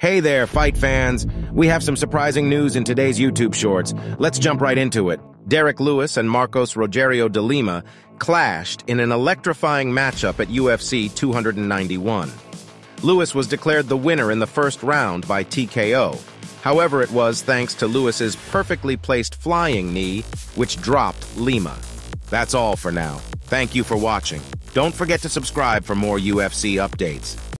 Hey there, fight fans! We have some surprising news in today's YouTube shorts. Let's jump right into it. Derrick Lewis and Marcos Rogerio de Lima clashed in an electrifying matchup at UFC 291. Lewis was declared the winner in the first round by TKO. However, it was thanks to Lewis's perfectly placed flying knee, which dropped Lima. That's all for now. Thank you for watching. Don't forget to subscribe for more UFC updates.